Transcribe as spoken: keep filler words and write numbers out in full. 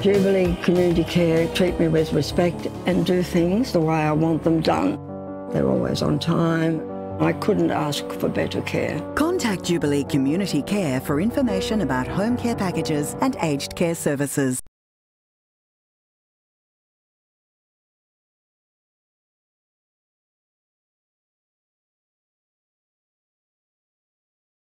Jubilee Community Care treat me with respect and do things the way I want them done. They're always on time. I couldn't ask for better care. Contact Jubilee Community Care for information about home care packages and aged care services.